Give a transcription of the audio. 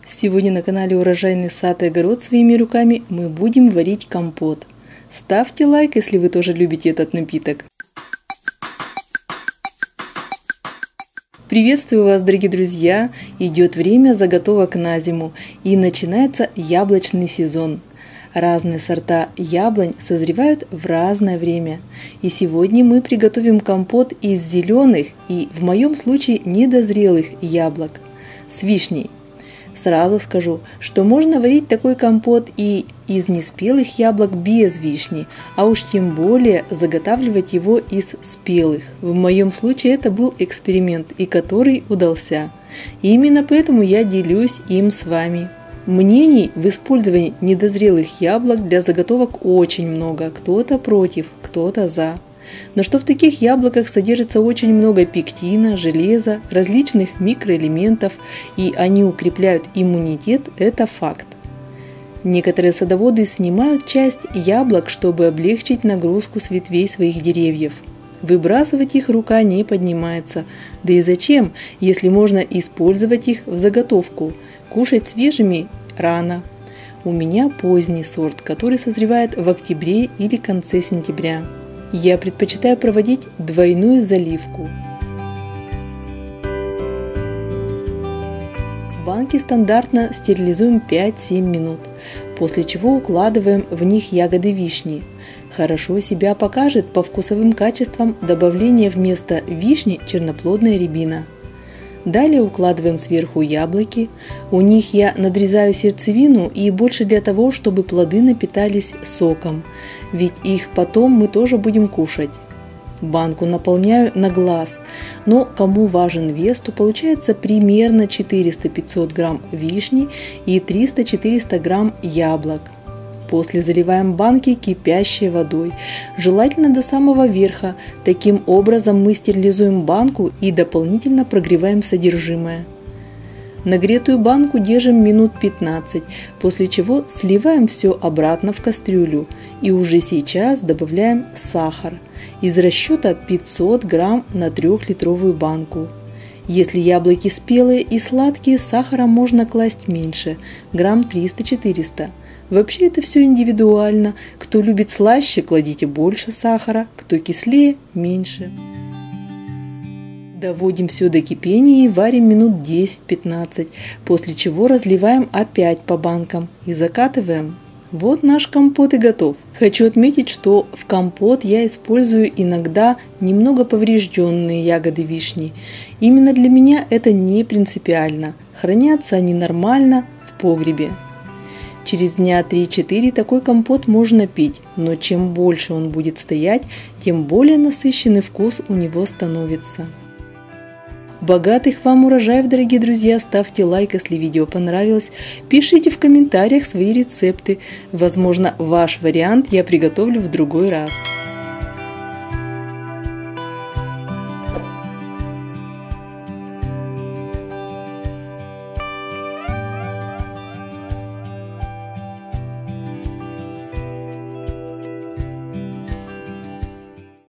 Сегодня на канале Урожайный сад и огород своими руками мы будем варить компот. Ставьте лайк, если вы тоже любите этот напиток. Приветствую вас, дорогие друзья! Идет время заготовок на зиму и начинается яблочный сезон. Разные сорта яблонь созревают в разное время. И сегодня мы приготовим компот из зеленых и, в моем случае, недозрелых яблок с вишней. Сразу скажу, что можно варить такой компот и из неспелых яблок без вишни, а уж тем более заготавливать его из спелых. В моем случае это был эксперимент, и который удался. И именно поэтому я делюсь им с вами. Мнений в использовании недозрелых яблок для заготовок очень много. Кто-то против, кто-то за. Но что в таких яблоках содержится очень много пектина, железа, различных микроэлементов, и они укрепляют иммунитет, это факт. Некоторые садоводы снимают часть яблок, чтобы облегчить нагрузку с ветвей своих деревьев. Выбрасывать их рука не поднимается. Да и зачем, если можно использовать их в заготовку? Кушать свежими рано. У меня поздний сорт, который созревает в октябре или конце сентября. Я предпочитаю проводить двойную заливку. Банки стандартно стерилизуем 5-7 минут, после чего укладываем в них ягоды вишни. Хорошо себя покажет по вкусовым качествам добавление вместо вишни черноплодная рябина. Далее укладываем сверху яблоки. У них я надрезаю сердцевину и больше для того, чтобы плоды напитались соком, ведь их потом мы тоже будем кушать. Банку наполняю на глаз, но кому важен вес, то получается примерно 400-500 грамм вишни и 300-400 грамм яблок. После заливаем банки кипящей водой, желательно до самого верха. Таким образом мы стерилизуем банку и дополнительно прогреваем содержимое. Нагретую банку держим минут 15, после чего сливаем все обратно в кастрюлю и уже сейчас добавляем сахар из расчета 500 грамм на 3-литровую банку. Если яблоки спелые и сладкие, сахара можно класть меньше, грамм 300-400. Вообще это все индивидуально. Кто любит слаще, кладите больше сахара, кто кислее – меньше. Доводим все до кипения и варим минут 10-15, после чего разливаем опять по банкам и закатываем. Вот наш компот и готов. Хочу отметить, что в компот я использую иногда немного поврежденные ягоды вишни. Именно для меня это не принципиально. Хранятся они нормально в погребе. Через дня 3-4 такой компот можно пить, но чем больше он будет стоять, тем более насыщенный вкус у него становится. Богатых вам урожаев, дорогие друзья! Ставьте лайк, если видео понравилось. Пишите в комментариях свои рецепты. Возможно, ваш вариант я приготовлю в другой раз.